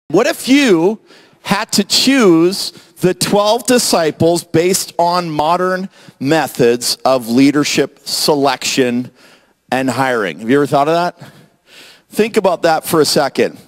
What if you had to choose the 12 disciples based on modern methods of leadership selection and hiring? Have you ever thought of that? Think about that for a second.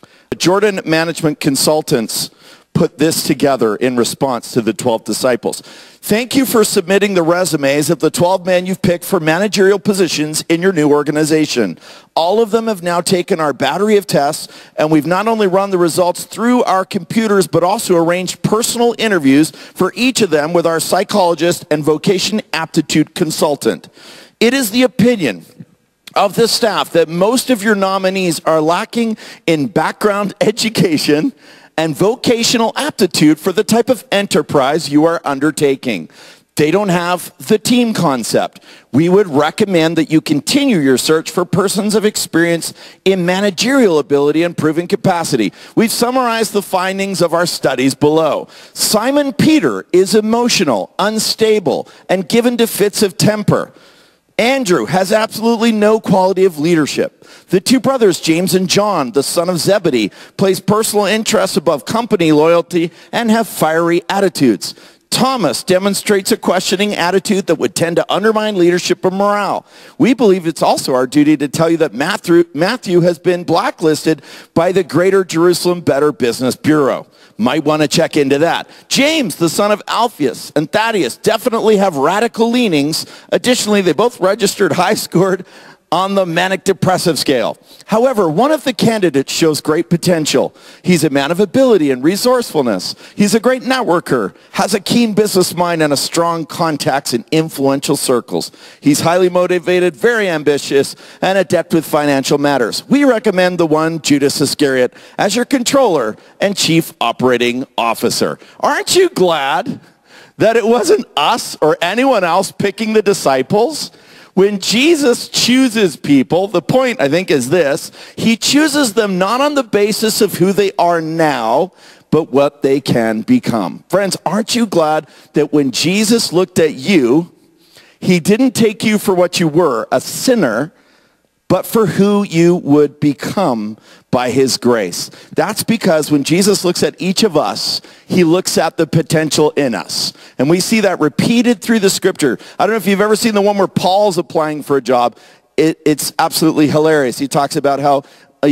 Jordan Management Consultants put this together in response to the 12 disciples. Thank you for submitting the resumes of the 12 men you've picked for managerial positions in your new organization. All of them have now taken our battery of tests, and we've not only run the results through our computers, but also arranged personal interviews for each of them with our psychologist and vocation aptitude consultant. It is the opinion of the staff that most of your nominees are lacking in background education and vocational aptitude for the type of enterprise you are undertaking. They don't have the team concept. We would recommend that you continue your search for persons of experience in managerial ability and proven capacity. We've summarized the findings of our studies below. Simon Peter is emotional, unstable, and given to fits of temper. Andrew has absolutely no quality of leadership. The two brothers, James and John, the son of Zebedee, place personal interests above company loyalty and have fiery attitudes. Thomas demonstrates a questioning attitude that would tend to undermine leadership and morale. We believe it's also our duty to tell you that Matthew has been blacklisted by the Greater Jerusalem Better Business Bureau. Might want to check into that. James, the son of Alphaeus, and Thaddeus definitely have radical leanings. Additionally, they both registered high scored on the manic depressive scale. However, one of the candidates shows great potential. He's a man of ability and resourcefulness. He's a great networker, has a keen business mind, and a strong contacts in influential circles. He's highly motivated, very ambitious, and adept with financial matters. We recommend the one, Judas Iscariot, as your controller and chief operating officer. Aren't you glad that it wasn't us or anyone else picking the disciples? When Jesus chooses people, the point, I think, is this: he chooses them not on the basis of who they are now, but what they can become. Friends, aren't you glad that when Jesus looked at you, he didn't take you for what you were, a sinner, but for who you would become by his grace? That's because when Jesus looks at each of us, he looks at the potential in us. And we see that repeated through the scripture. I don't know if you've ever seen the one where Paul's applying for a job. It's absolutely hilarious. He talks about how,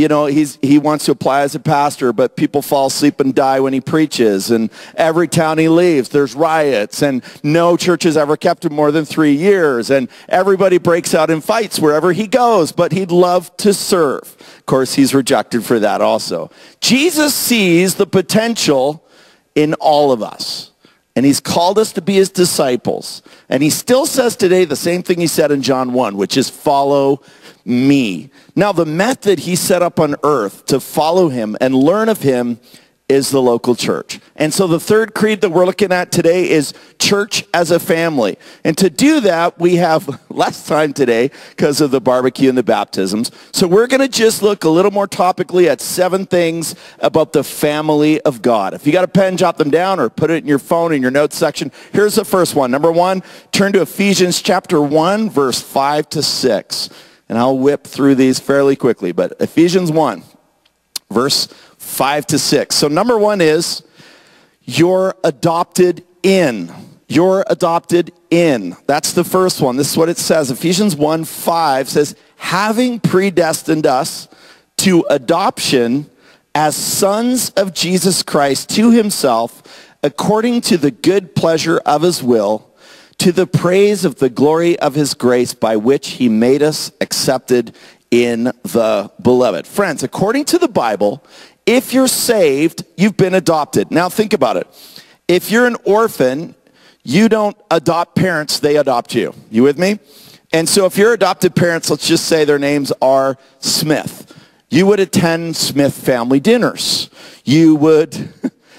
he wants to apply as a pastor, but people fall asleep and die when he preaches. And every town he leaves, there's riots. And no church has ever kept him more than 3 years. And everybody breaks out in fights wherever he goes, but he'd love to serve. Of course, he's rejected for that also. Jesus sees the potential in all of us. And he's called us to be his disciples. And he still says today the same thing he said in John 1, which is follow me. Now, the method he set up on earth to follow him and learn of him is the local church. And so the third creed that we're looking at today is church as a family. And to do that, we have less time today because of the barbecue and the baptisms. So we're going to just look a little more topically at 7 things about the family of God. If you got a pen, jot them down or put it in your phone in your notes section. Here's the first one. Number 1, turn to Ephesians chapter 1, verse 5 to 6. And I'll whip through these fairly quickly. But Ephesians 1, verse 5 to 6. So number 1 is, you're adopted in. You're adopted in. That's the first one. This is what it says. Ephesians 1:5 says, having predestined us to adoption as sons of Jesus Christ to himself, according to the good pleasure of his will, to the praise of the glory of his grace, by which he made us accepted in the beloved. Friends, according to the Bible, if you're saved, you've been adopted. Now think about it. If you're an orphan, you don't adopt parents, they adopt you. You with me? And so if your adopted parents, let's just say their names are Smith, you would attend Smith family dinners. You would,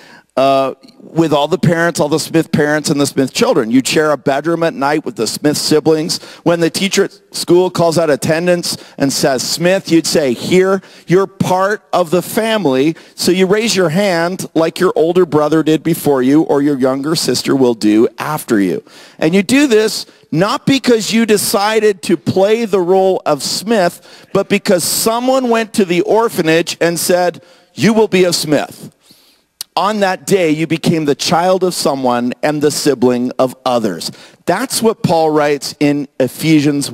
with all the parents, all the Smith parents and the Smith children, you'd share a bedroom at night with the Smith siblings. When the teacher at school calls out attendance and says, Smith, you'd say, here, you're part of the family. So you raise your hand like your older brother did before you or your younger sister will do after you. And you do this not because you decided to play the role of Smith, but because someone went to the orphanage and said, you will be a smith. On that day, you became the child of someone and the sibling of others. That's what Paul writes in Ephesians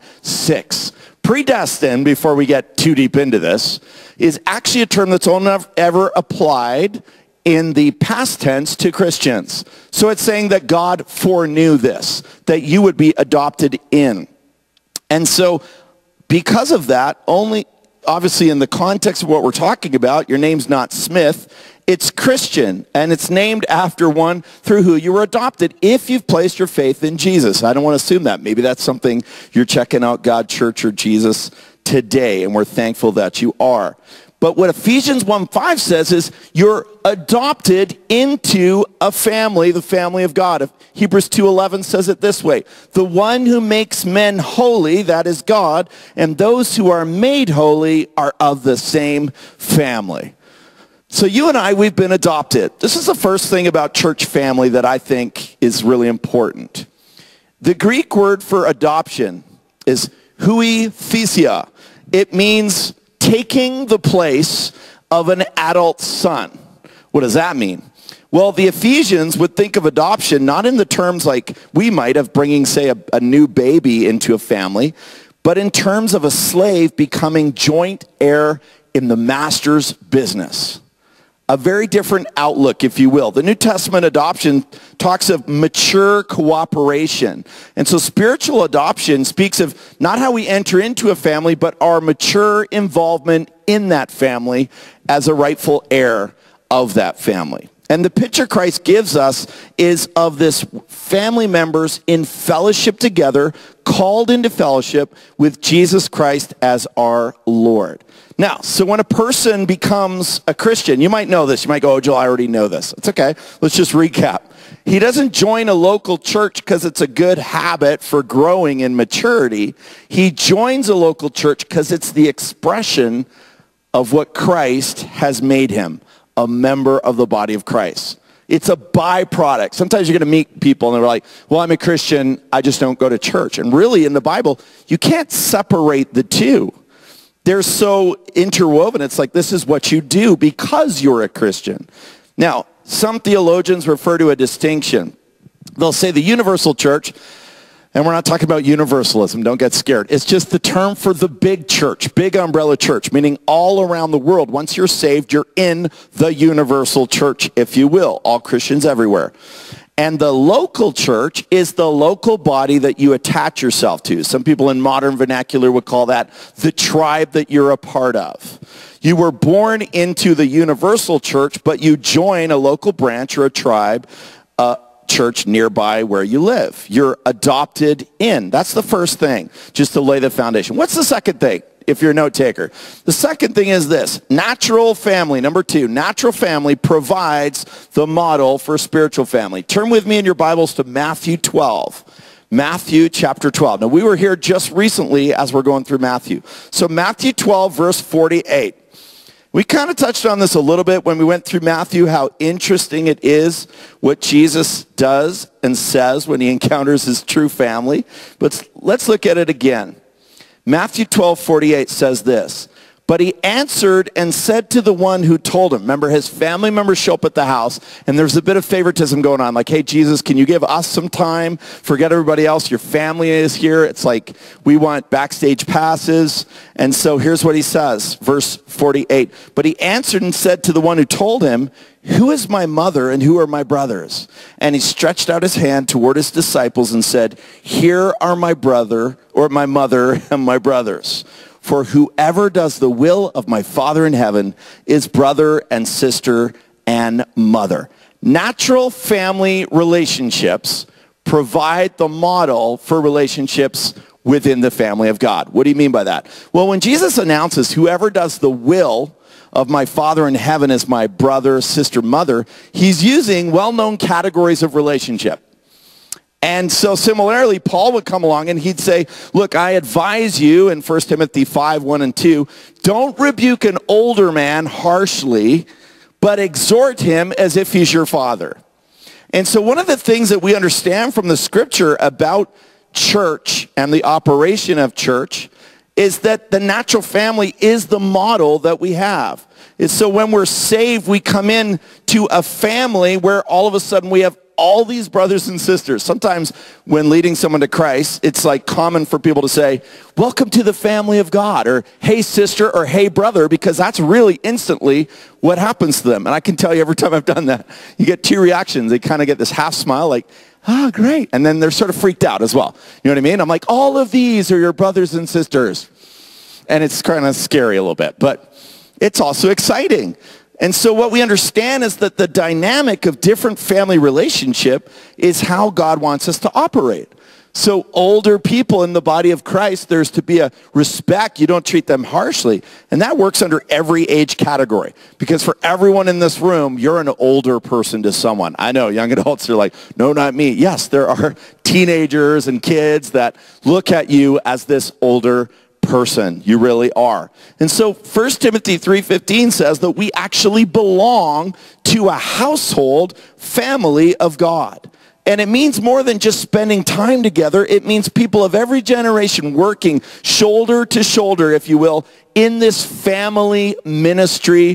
1:6. Predestined, before we get too deep into this, is actually a term that's only ever applied in the past tense to Christians. So it's saying that God foreknew this, that you would be adopted in. And so because of that, only obviously in the context of what we're talking about, your name's not Smith, it's Christian, and it's named after one through who you were adopted if you've placed your faith in Jesus. I don't want to assume that. Maybe that's something you're checking out God, church, or Jesus today, and we're thankful that you are. But what Ephesians 1:5 says is you're adopted into a family, the family of God. Hebrews 2:11 says it this way: the one who makes men holy, that is God, and those who are made holy are of the same family. So you and I, we've been adopted. This is the first thing about church family that I think is really important. The Greek word for adoption is huiothesia. It means taking the place of an adult son. What does that mean? Well, the Ephesians would think of adoption not in the terms like we might of bringing, say, a new baby into a family, but in terms of a slave becoming joint heir in the master's business. A very different outlook, if you will. The New Testament adoption talks of mature cooperation. And so spiritual adoption speaks of not how we enter into a family, but our mature involvement in that family as a rightful heir of that family. And the picture Christ gives us is of this family members in fellowship together, called into fellowship with Jesus Christ as our Lord. Now, so when a person becomes a Christian, you might know this. You might go, oh, Joel, I already know this. It's okay. Let's just recap. He doesn't join a local church because it's a good habit for growing in maturity. He joins a local church because it's the expression of what Christ has made him, a member of the body of Christ. It's a byproduct. Sometimes you're going to meet people and they're like, well, I'm a Christian, I just don't go to church. And really in the Bible, you can't separate the two. They're so interwoven. It's like this is what you do because you're a Christian. Now, some theologians refer to a distinction. They'll say the universal church, and we're not talking about universalism, don't get scared. It's just the term for the big church, big umbrella church, meaning all around the world. Once you're saved, you're in the universal church, if you will, all Christians everywhere. And the local church is the local body that you attach yourself to. Some people in modern vernacular would call that the tribe that you're a part of. You were born into the universal church, but you join a local branch or a tribe, church nearby where you live. You're adopted in. That's the first thing, just to lay the foundation. What's the second thing, if you're a note taker? The second thing is this: natural family. Number 2, natural family provides the model for spiritual family. Turn with me in your Bibles to Matthew 12. Matthew chapter 12. Now, we were here just recently as we're going through Matthew. So Matthew 12, verse 48. We kind of touched on this a little bit when we went through Matthew, how interesting it is what Jesus does and says when he encounters his true family. But let's look at it again. Matthew 12:48 says this: but he answered and said to the one who told him. Remember, his family members show up at the house, and there's a bit of favoritism going on. Like, hey, Jesus, can you give us some time? Forget everybody else. Your family is here. It's like we want backstage passes. And so here's what he says, verse 48. But he answered and said to the one who told him, who is my mother and who are my brothers? And he stretched out his hand toward his disciples and said, here are my brother, or my mother, and my brothers. For whoever does the will of my Father in heaven is brother and sister and mother. Natural family relationships provide the model for relationships within the family of God. What do you mean by that? Well, when Jesus announces whoever does the will of my Father in heaven is my brother, sister, mother, he's using well-known categories of relationship. And so similarly, Paul would come along and he'd say, look, I advise you in 1 Timothy 5, 1 and 2, don't rebuke an older man harshly, but exhort him as if he's your father. And so one of the things that we understand from the scripture about church and the operation of church is that the natural family is the model that we have. It's so when we're saved, we come in to a family where all of a sudden we have all these brothers and sisters. Sometimes when leading someone to Christ, it's like common for people to say, welcome to the family of God, or hey sister, or hey brother, because that's really instantly what happens to them. And I can tell you every time I've done that, you get two reactions. They kind of get this half smile like, ah, great. And then they're sort of freaked out as well. You know what I mean? I'm like, all of these are your brothers and sisters. And it's kind of scary a little bit, but it's also exciting. And so what we understand is that the dynamic of different family relationship is how God wants us to operate. So older people in the body of Christ, there's to be a respect. You don't treat them harshly. And that works under every age category. Because for everyone in this room, you're an older person to someone. I know young adults are like, no, not me. Yes, there are teenagers and kids that look at you as this older person. You really are. And so 1 Timothy 3:15 says that we actually belong to a household family of God. And it means more than just spending time together. It means people of every generation working shoulder to shoulder, if you will, in this family ministry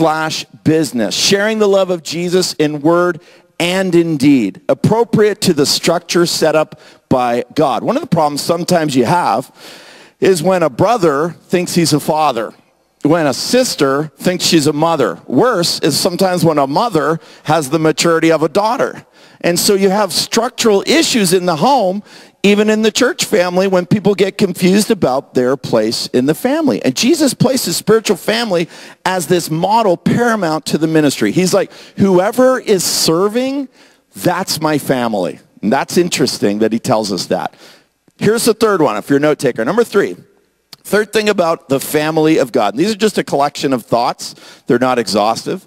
/ business, sharing the love of Jesus in word and in deed, appropriate to the structure set up by God. One of the problems sometimes you have is when a brother thinks he's a father, when a sister thinks she's a mother. Worse is sometimes when a mother has the maturity of a daughter. And so you have structural issues in the home, even in the church family, when people get confused about their place in the family. And Jesus places spiritual family as this model paramount to the ministry. He's like, whoever is serving, that's my family. And that's interesting that he tells us that. Here's the third one, if you're a note taker. Number 3, third thing about the family of God. And these are just a collection of thoughts. They're not exhaustive.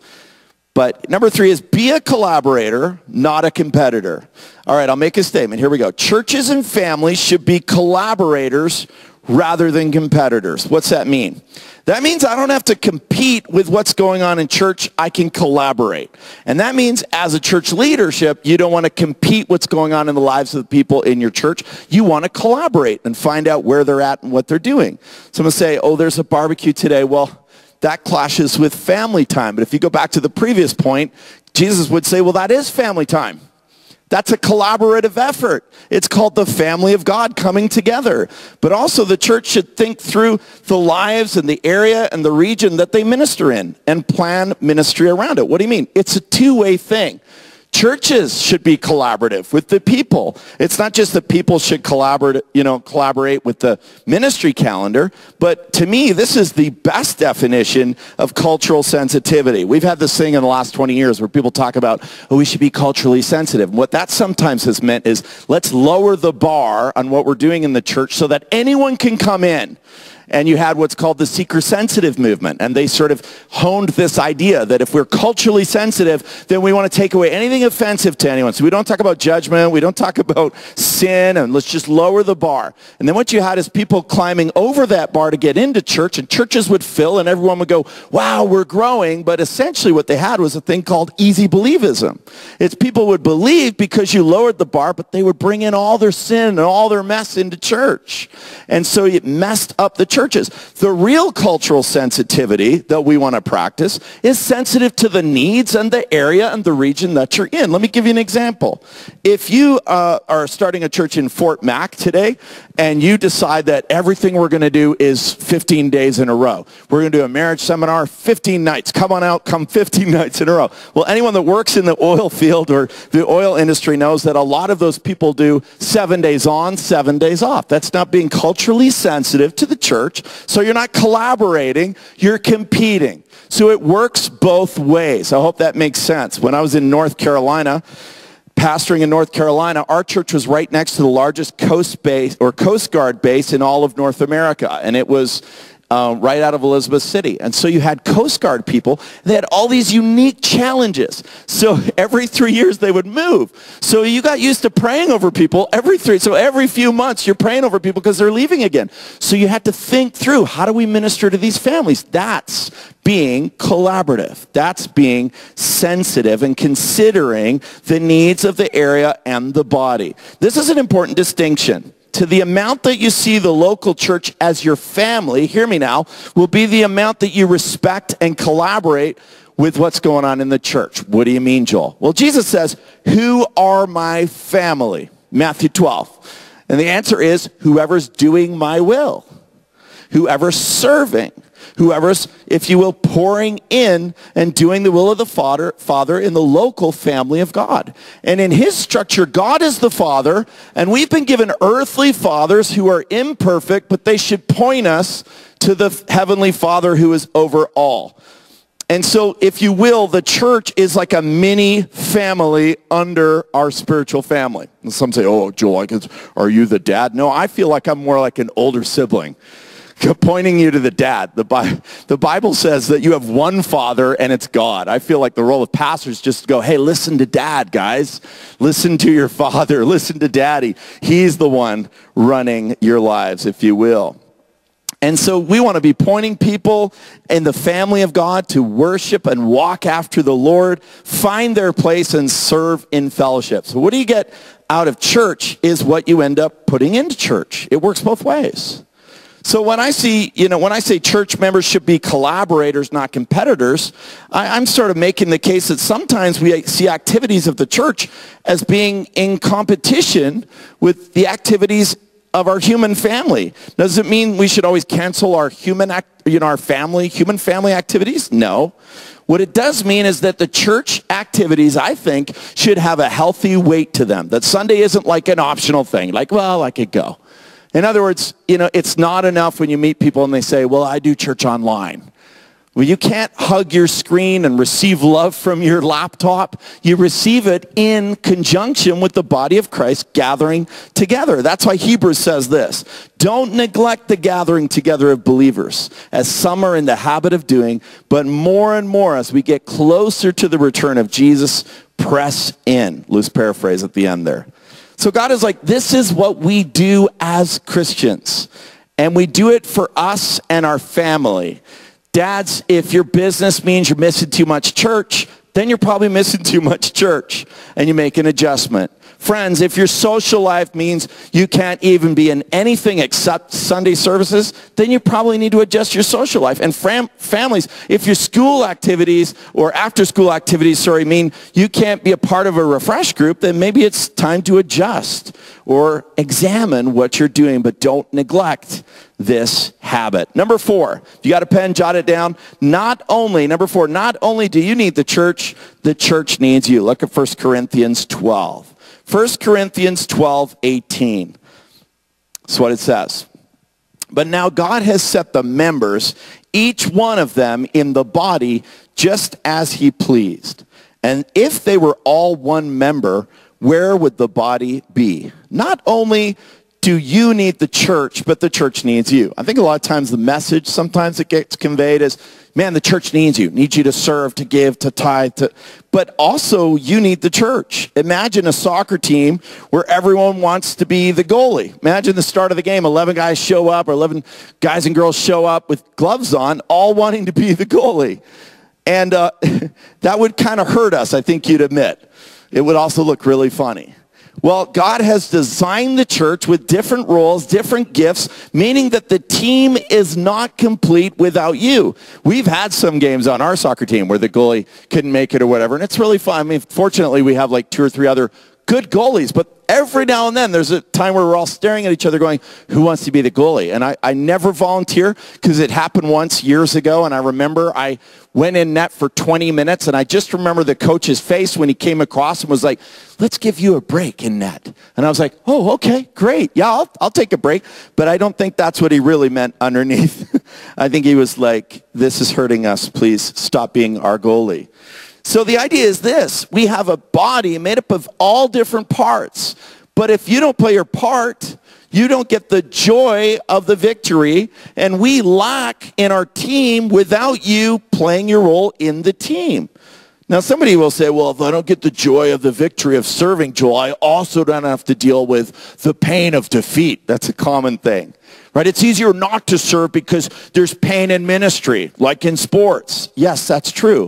But number 3 is be a collaborator, not a competitor. All right, I'll make a statement. Here we go. Churches and families should be collaborators rather than competitors. What's that mean? That means I don't have to compete with what's going on in church. I can collaborate. And that means as a church leadership, you don't want to compete what's going on in the lives of the people in your church. You want to collaborate and find out where they're at and what they're doing. Someone say, oh, there's a barbecue today. Well, that clashes with family time. But if you go back to the previous point, Jesus would say, well, that is family time. That's a collaborative effort. It's called the family of God coming together. But also the church should think through the lives and the area and the region that they minister in and plan ministry around it. What do you mean? It's a two-way thing. Churches should be collaborative with the people. It's not just that people should collaborate with the ministry calendar, but to me, this is the best definition of cultural sensitivity. We've had this thing in the last 20 years where people talk about, oh, we should be culturally sensitive. And what that sometimes has meant is let's lower the bar on what we're doing in the church so that anyone can come in. And you had what's called the seeker-sensitive movement. And they sort of honed this idea that if we're culturally sensitive, then we want to take away anything offensive to anyone. So we don't talk about judgment. We don't talk about sin. And let's just lower the bar. And then what you had is people climbing over that bar to get into church. And churches would fill and everyone would go, wow, we're growing. But essentially what they had was a thing called easy believism. It's people would believe because you lowered the bar, but they would bring in all their sin and all their mess into church. And so it messed up the churches. The real cultural sensitivity that we want to practice is sensitive to the needs and the area and the region that you're in. Let me give you an example. If you are starting a church in Fort Mac today and you decide that everything we're going to do is 15 days in a row. We're going to do a marriage seminar, 15 nights. Come on out, come 15 nights in a row. Well, anyone that works in the oil field or the oil industry knows that a lot of those people do 7 days on, 7 days off. That's not being culturally sensitive to the church. So you're not collaborating, you're competing. So it works both ways. I hope that makes sense. When I was in North Carolina, pastoring in North Carolina, our church was right next to the largest Coast Guard base in all of North America. And it was right out of Elizabeth City. And so you had Coast Guard people. They had all these unique challenges. So every 3 years they would move. So you got used to praying over people every few months you're praying over people because they're leaving again. So you had to think through, how do we minister to these families? That's being collaborative. That's being sensitive and considering the needs of the area and the body. This is an important distinction. to the amount that you see the local church as your family, hear me now, will be the amount that you respect and collaborate with what's going on in the church. What do you mean, Joel? Well, Jesus says, who are my family? Matthew 12. And the answer is, whoever's doing my will, whoever's serving, whoever's, if you will, pouring in and doing the will of the Father in the local family of God. And in his structure, God is the Father, and we've been given earthly fathers who are imperfect, but they should point us to the heavenly Father who is over all. And so, if you will, the church is like a mini family under our spiritual family. And some say, oh, Joel, are you the dad? No, I feel like I'm more like an older sibling, pointing you to the dad. The Bible says that you have one father, and it's God. I feel like the role of pastors just to go, hey, listen to dad, guys. Listen to your father. Listen to daddy. He's the one running your lives, if you will. And so we want to be pointing people in the family of God to worship and walk after the Lord, find their place and serve in fellowship. So what do you get out of church is what you end up putting into church. It works both ways. So when I say church members should be collaborators, not competitors, I'm sort of making the case that sometimes we see activities of the church as being in competition with the activities of our human family. Does it mean we should always cancel our human family activities? No. What it does mean is that the church activities, I think, should have a healthy weight to them. That Sunday isn't like an optional thing, like, well, I could go. In other words, it's not enough when you meet people and they say, well, I do church online. Well, you can't hug your screen and receive love from your laptop. You receive it in conjunction with the body of Christ gathering together. That's why Hebrews says this. Don't neglect the gathering together of believers, as some are in the habit of doing, but more and more as we get closer to the return of Jesus, press in. Loose paraphrase at the end there. So God is like, this is what we do as Christians. And we do it for us and our family. Dads, if your business means you're missing too much church, then you're probably missing too much church, and you make an adjustment. Friends, if your social life means you can't even be in anything except Sunday services, then you probably need to adjust your social life. And families, if your school activities or after-school activities, mean you can't be a part of a refresh group, then maybe it's time to adjust or examine what you're doing, but don't neglect this habit. Number 4, if you got a pen, jot it down. Number 4, not only do you need the church needs you. Look at 1 Corinthians 12. 1 Corinthians 12:18. That's what it says. But now God has set the members, each one of them in the body, just as he pleased. And if they were all one member, where would the body be? Not only do you need the church, but the church needs you. I think a lot of times the message, sometimes it gets conveyed as, man, the church needs you to serve, to give, to tithe, but also you need the church. Imagine a soccer team where everyone wants to be the goalie. Imagine the start of the game, 11 guys show up, or 11 guys and girls show up with gloves on, all wanting to be the goalie. And that would kind of hurt us, I think you'd admit. It would also look really funny. Well, God has designed the church with different roles, different gifts, meaning that the team is not complete without you. We've had some games on our soccer team where the goalie couldn't make it or whatever, and it's really fun. I mean, fortunately, we have like 2 or 3 other good goalies, but every now and then there's a time where we're all staring at each other going, who wants to be the goalie? And I never volunteer because it happened once years ago, and I remember I went in net for 20 minutes, and I just remember the coach's face when he came across and was like, let's give you a break in net. And I was like, oh, okay, great. Yeah, I'll take a break. But I don't think that's what he really meant underneath. I think he was like, this is hurting us. Please stop being our goalie. So the idea is this. We have a body made up of all different parts. But if you don't play your part, you don't get the joy of the victory. And we lack in our team without you playing your role in the team. Now, somebody will say, well, if I don't get the joy of the victory of serving, Joel, I also don't have to deal with the pain of defeat. That's a common thing, right? It's easier not to serve because there's pain in ministry, like in sports. Yes, that's true.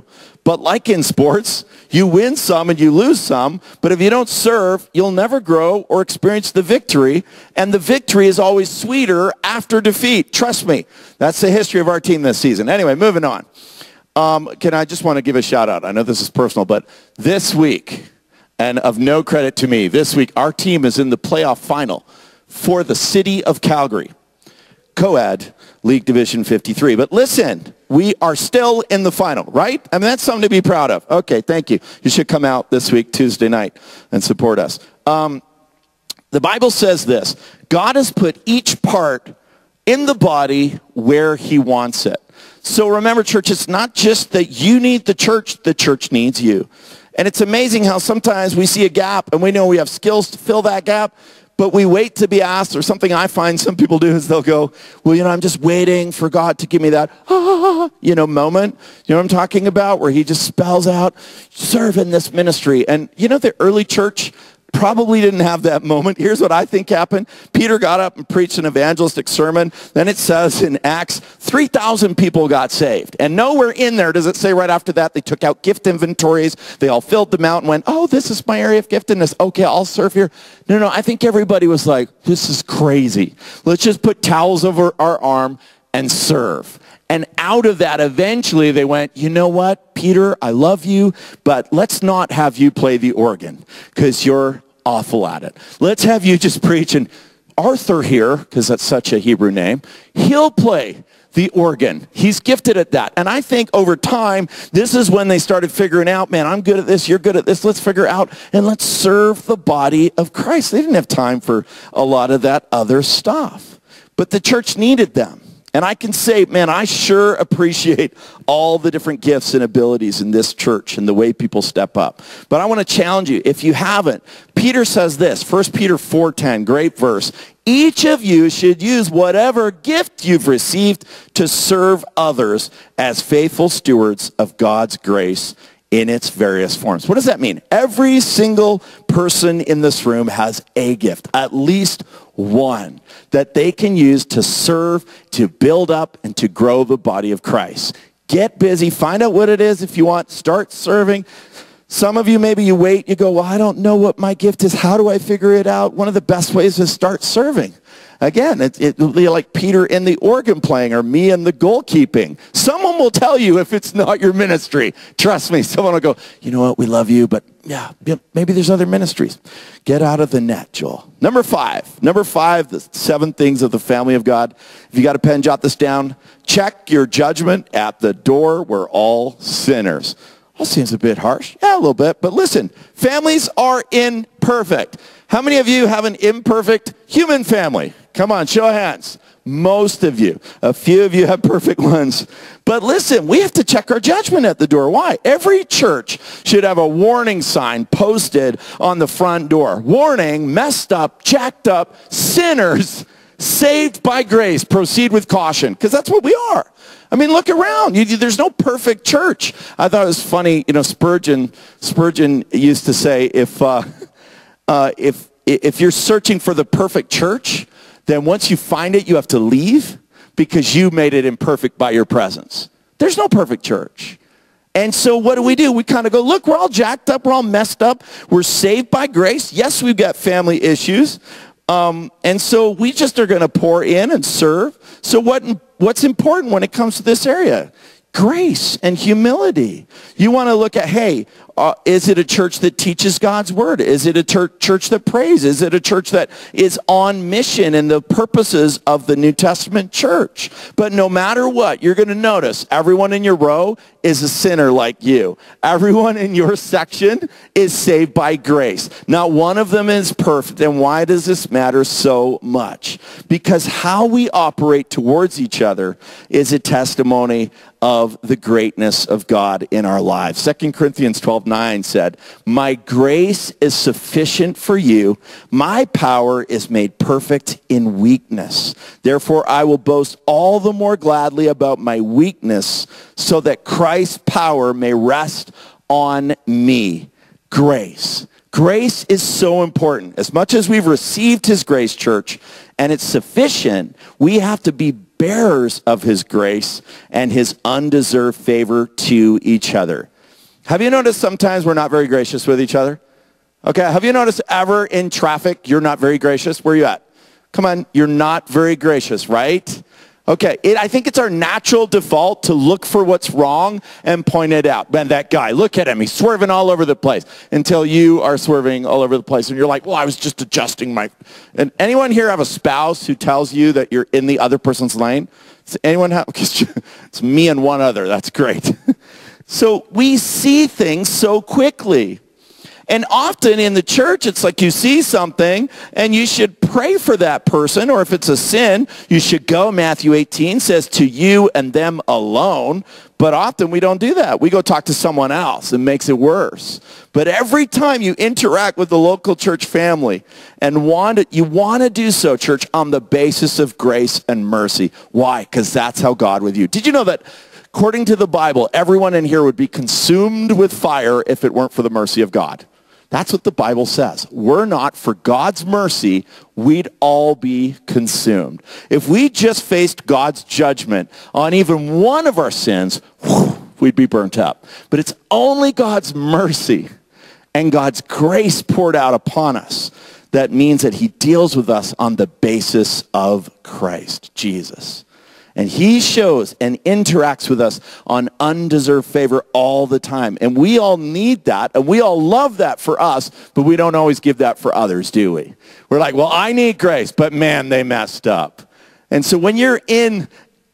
But like in sports, you win some and you lose some. But if you don't serve, you'll never grow or experience the victory. And the victory is always sweeter after defeat. Trust me. That's the history of our team this season. Anyway, moving on. I just want to give a shout out. I know this is personal, but this week, and of no credit to me, this week our team is in the playoff final for the city of Calgary. Co-ed League Division 53. But listen, we are still in the final, right? I mean, that's something to be proud of. Okay, thank you. You should come out this week, Tuesday night, and support us. The Bible says this: God has put each part in the body where he wants it. So remember, church, it's not just that you need the church needs you. And it's amazing how sometimes we see a gap and we know we have skills to fill that gap, but we wait to be asked. Or something I find some people do is they'll go, well, I'm just waiting for God to give me that, moment. You know what I'm talking about? Where he just spells out, serve in this ministry. And the early church probably didn't have that moment. Here's what I think happened. Peter got up and preached an evangelistic sermon. Then it says in Acts, 3,000 people got saved. And nowhere in there does it say right after that they took out gift inventories. They all filled them out and went, oh, this is my area of giftedness. Okay, I'll serve here. No, I think everybody was like, this is crazy. Let's just put towels over our arm and serve. And out of that, eventually they went, you know what, Peter, I love you, but let's not have you play the organ because you're awful at it. Let's have you just preach. And Arthur here, because that's such a Hebrew name, he'll play the organ. He's gifted at that. And I think over time, this is when they started figuring out, man, I'm good at this, you're good at this, let's figure out, and let's serve the body of Christ. They didn't have time for a lot of that other stuff. But the church needed them. And I can say, man, I sure appreciate all the different gifts and abilities in this church and the way people step up. But I want to challenge you, if you haven't, Peter says this, 1 Peter 4:10, great verse. Each of you should use whatever gift you've received to serve others as faithful stewards of God's grace in its various forms. What does that mean? Every single person in this room has a gift, at least one, that they can use to serve, to build up, and to grow the body of Christ. Get busy. Find out what it is if you want. Start serving. Some of you, maybe you wait. You go, well, I don't know what my gift is. How do I figure it out? One of the best ways is start serving. Again, it'll be like Peter in the organ playing or me in the goalkeeping. Someone will tell you if it's not your ministry. Trust me, someone will go, you know what, we love you, but yeah, maybe there's other ministries. Get out of the net, Joel. Number five, the 7 things of the family of God. If you got a pen, jot this down. Check your judgment at the door. We're all sinners. That seems a bit harsh. Yeah, a little bit. But listen, families are imperfect. How many of you have an imperfect human family? Come on, show of hands. Most of you. A few of you have perfect ones. But listen, we have to check our judgment at the door. Why? Every church should have a warning sign posted on the front door. Warning, messed up, jacked up, sinners, saved by grace. Proceed with caution. Because that's what we are. I mean, look around. There's no perfect church. I thought it was funny, Spurgeon used to say, if you're searching for the perfect church, then once you find it, you have to leave because you made it imperfect by your presence. There's no perfect church. And so what do? We kind of go, look, we're all jacked up. We're all messed up. We're saved by grace. Yes, we've got family issues. And so we just are going to pour in and serve. So what's important when it comes to this area? Grace and humility. You want to look at, hey, is it a church that teaches God's word? Is it a church that prays? Is it a church that is on mission in the purposes of the New Testament church? But no matter what, you're going to notice everyone in your row is a sinner like you. Everyone in your section is saved by grace. Not one of them is perfect. And why does this matter so much? Because how we operate towards each other is a testimony of the greatness of God in our lives. 2 Corinthians 12:9 said, my grace is sufficient for you. My power is made perfect in weakness. Therefore, I will boast all the more gladly about my weakness so that Christ's power may rest on me. Grace. Grace is so important. As much as we've received his grace, church, and it's sufficient, we have to be bearers of his grace and his undeserved favor to each other. Have you noticed sometimes we're not very gracious with each other? Okay, have you noticed ever in traffic you're not very gracious? Where are you at? Come on, you're not very gracious, right? Okay, I think it's our natural default to look for what's wrong and point it out. Man, that guy, look at him. He's swerving all over the place until you are swerving all over the place. And you're like, well, I was just adjusting my... And anyone here have a spouse who tells you that you're in the other person's lane? Does anyone have... It's me and one other. That's great. So we see things so quickly. And often in the church, it's like you see something and you should pray for that person. Or if it's a sin, you should go. Matthew 18 says to you and them alone. But often we don't do that. We go talk to someone else. It makes it worse. But every time you interact with the local church family and you want to do so, church, on the basis of grace and mercy. Why? Because that's how God with you. Did you know that according to the Bible, everyone in here would be consumed with fire if it weren't for the mercy of God? That's what the Bible says. We're not, for God's mercy, we'd all be consumed. If we just faced God's judgment on even one of our sins, we'd be burnt up. But it's only God's mercy and God's grace poured out upon us that means that he deals with us on the basis of Christ, Jesus. And he shows and interacts with us on undeserved favor all the time. And we all need that, and we all love that for us, but we don't always give that for others, do we? We're like, well, I need grace, but man, they messed up. And so when you're in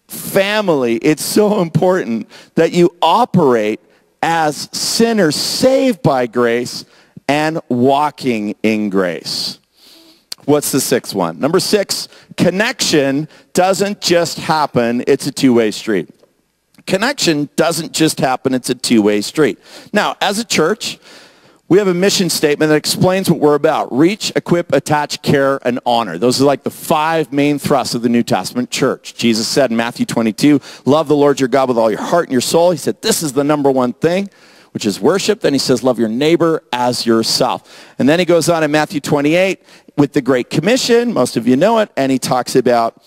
family, it's so important that you operate as sinners saved by grace and walking in grace. What's the sixth one? Number 6, connection doesn't just happen, it's a two-way street. Connection doesn't just happen, it's a two-way street. Now, as a church, we have a mission statement that explains what we're about. Reach, equip, attach, care, and honor. Those are like the 5 main thrusts of the New Testament church. Jesus said in Matthew 22, love the Lord your God with all your heart and your soul. He said, this is the number one thing, which is worship. Then he says, love your neighbor as yourself. And then he goes on in Matthew 28 with the Great Commission. Most of you know it. And he talks about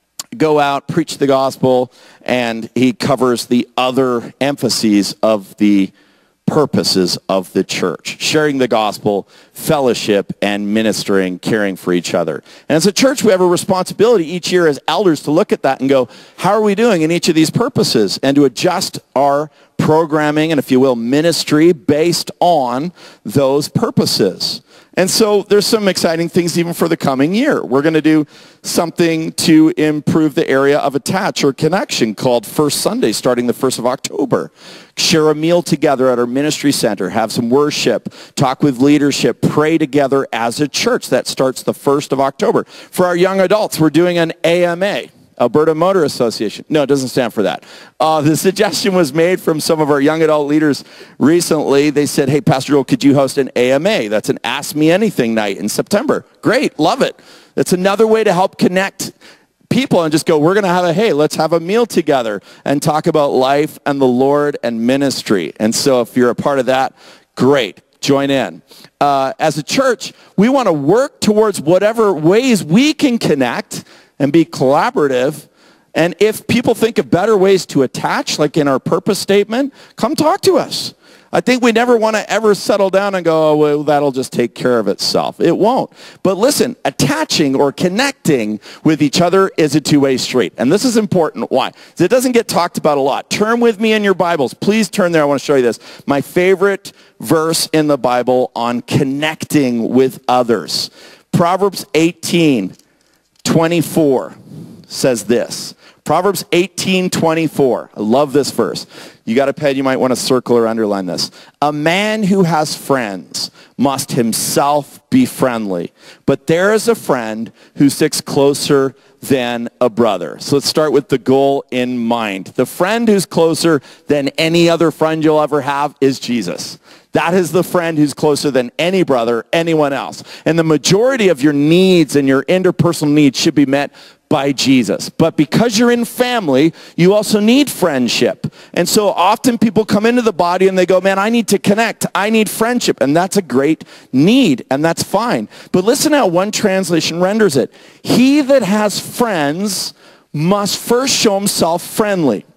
go out, preach the gospel. And he covers the other emphases of the purposes of the church. Sharing the gospel, fellowship, and ministering, caring for each other. And as a church, we have a responsibility each year as elders to look at that and go, how are we doing in each of these purposes? And to adjust our programming and, if you will, ministry based on those purposes. And so there's some exciting things even for the coming year. We're going to do something to improve the area of attach or connection called First Sunday, starting the 1st of October. Share a meal together at our ministry center, have some worship, talk with leadership, pray together as a church. That starts the 1st of October. For our young adults, we're doing an AMA. Alberta Motor Association. No, it doesn't stand for that. The suggestion was made from some of our young adult leaders recently. They said, hey, Pastor Joel, could you host an AMA? That's an Ask Me Anything night in September. Great, love it. That's another way to help connect people and just go, we're going to have let's have a meal together and talk about life and the Lord and ministry. And so if you're a part of that, great. Join in. As a church, we want to work towards whatever ways we can connect and be collaborative. And if people think of better ways to attach, like in our purpose statement, come talk to us. I think we never want to ever settle down and go, oh, well, that'll just take care of itself. It won't. But listen, attaching or connecting with each other is a two-way street. And this is important. Why? Because it doesn't get talked about a lot. Turn with me in your Bibles. Please turn there. I want to show you this. My favorite verse in the Bible on connecting with others. Proverbs 18:24 says this. Proverbs 18:24. I love this verse. You got a pen, you might want to circle or underline this. A man who has friends must himself be friendly, but there is a friend who sticks closer than a brother. So let's start with the goal in mind. The friend who's closer than any other friend you'll ever have is Jesus. That is the friend who's closer than any brother, anyone else. And the majority of your needs and your interpersonal needs should be met by Jesus. But because you're in family, you also need friendship. And so often people come into the body and they go, man, I need to connect. I need friendship. And that's a great need, and that's fine. But listen how one translation renders it. He that has friends must first show himself friendly.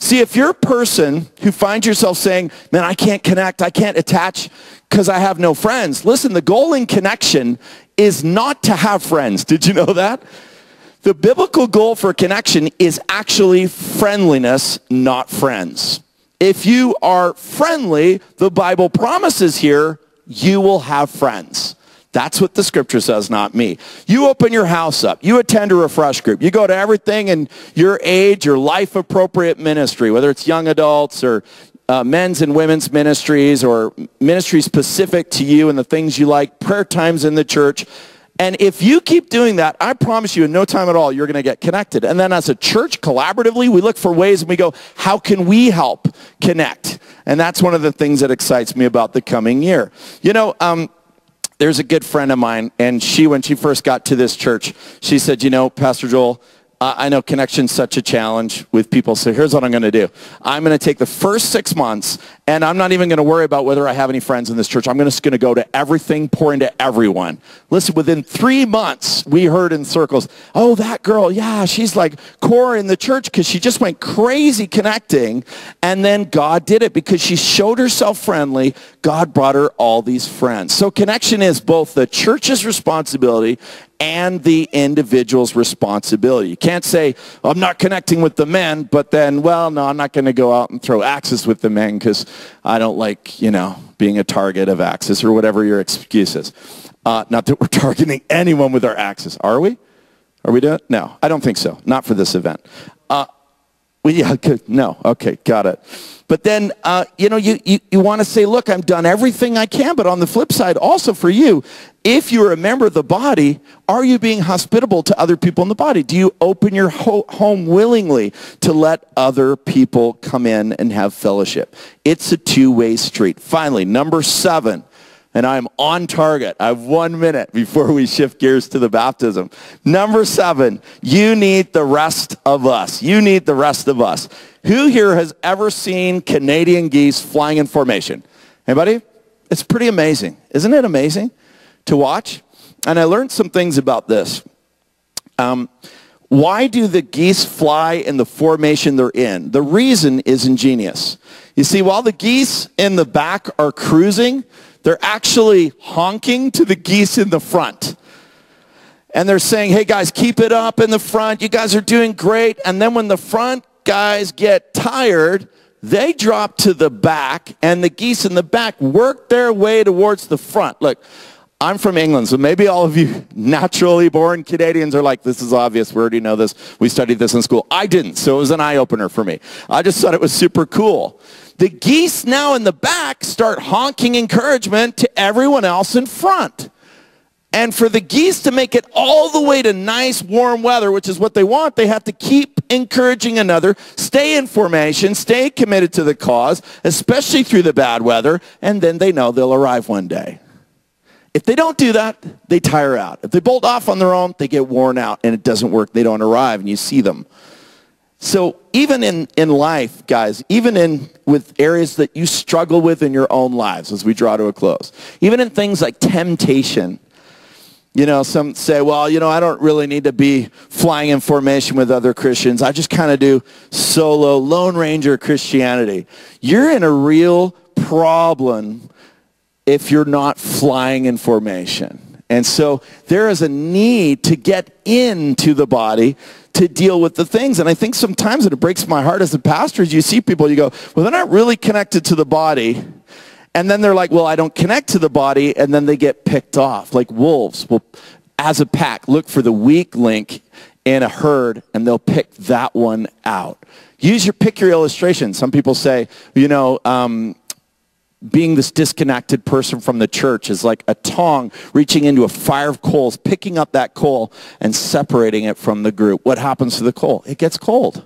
See, if you're a person who finds yourself saying, man, I can't connect, I can't attach because I have no friends. Listen, the goal in connection is not to have friends. Did you know that? The biblical goal for connection is actually friendliness, not friends. If you are friendly, the Bible promises here, you will have friends. That's what the scripture says, not me. You open your house up. You attend a refresh group. You go to everything in your age or life-appropriate ministry, whether it's young adults or men's and women's ministries or ministries specific to you and the things you like, prayer times in the church. And if you keep doing that, I promise you in no time at all, you're going to get connected. And then as a church, collaboratively, we look for ways and we go, how can we help connect? And that's one of the things that excites me about the coming year. You know, there's a good friend of mine, and when she first got to this church, she said, you know, Pastor Joel, I know connection's such a challenge with people, so here's what I'm going to do. I'm going to take the first 6 months, and I'm not even going to worry about whether I have any friends in this church. I'm just going to go to everything, pour into everyone. Listen, within 3 months, we heard in circles, oh, that girl, yeah, she's like core in the church because she just went crazy connecting, and then God did it because she showed herself friendly. God brought her all these friends. So connection is both the church's responsibility and the individual's responsibility. You can't say, I'm not connecting with the men, but then, well, no, I'm not going to go out and throw axes with the men because I don't like, you know, being a target of axes or whatever your excuse is. Not that we're targeting anyone with our axes. Are we? Are we doing it? No, I don't think so. Not for this event. Yeah, good. No. Okay, got it. But then, you know, you want to say, look, I've done everything I can. But on the flip side, also for you, if you're a member of the body, are you being hospitable to other people in the body? Do you open your home willingly to let other people come in and have fellowship? It's a two-way street. Finally, number 7. And I'm on target. I have 1 minute before we shift gears to the baptism. Number 7, you need the rest of us. You need the rest of us. Who here has ever seen Canadian geese flying in formation? Anybody? It's pretty amazing. Isn't it amazing to watch? And I learned some things about this. Why do the geese fly in the formation they're in? The reason is ingenious. You see, while the geese in the back are cruising, they're actually honking to the geese in the front. And they're saying, hey guys, keep it up in the front. You guys are doing great. And then when the front guys get tired, they drop to the back, and the geese in the back work their way towards the front. Look, I'm from England, so maybe all of you naturally born Canadians are like, this is obvious. We already know this. We studied this in school. I didn't, so it was an eye-opener for me. I just thought it was super cool. The geese now in the back start honking encouragement to everyone else in front. And for the geese to make it all the way to nice, warm weather, which is what they want, they have to keep encouraging another, stay in formation, stay committed to the cause, especially through the bad weather, and then they know they'll arrive one day. If they don't do that, they tire out. If they bolt off on their own, they get worn out, and it doesn't work. They don't arrive, and you see them. So even in life, guys, even with areas that you struggle with in your own lives as we draw to a close, even in things like temptation, you know, some say, well, you know, I don't really need to be flying in formation with other Christians. I just kind of do solo, Lone Ranger Christianity. You're in a real problem if you're not flying in formation. And so there is a need to get into the body to deal with the things. And I think sometimes it breaks my heart as a pastor is you see people, you go, well, they're not really connected to the body. And then they're like, well, I don't connect to the body. And then they get picked off like wolves. Well, as a pack, look for the weak link in a herd, and they'll pick that one out. Pick your illustration. Some people say, you know, being this disconnected person from the church is like a tong reaching into a fire of coals, picking up that coal and separating it from the group. What happens to the coal? It gets cold.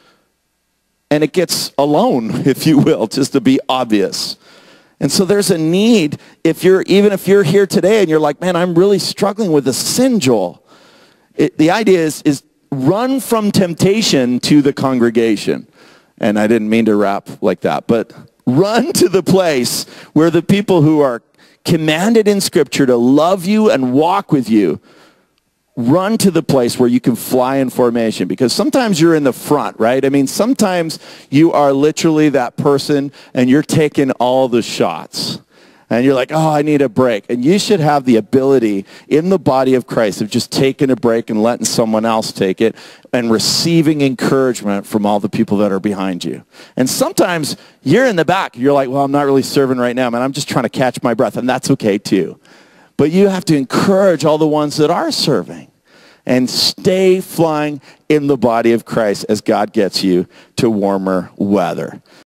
And it gets alone, if you will, just to be obvious. And so there's a need, even if you're here today and you're like, man, I'm really struggling with a sin, Joel. The idea is run from temptation to the congregation. And I didn't mean to rap like that, but run to the place where the people who are commanded in Scripture to love you and walk with you run to the place where you can fly in formation, because sometimes you're in the front, right? I mean, sometimes you are literally that person and you're taking all the shots. And you're like, oh, I need a break. And you should have the ability in the body of Christ of just taking a break and letting someone else take it and receiving encouragement from all the people that are behind you. And sometimes you're in the back. You're like, well, I'm not really serving right now, man. I'm just trying to catch my breath. And that's okay too. But you have to encourage all the ones that are serving and stay flying in the body of Christ as God gets you to warmer weather.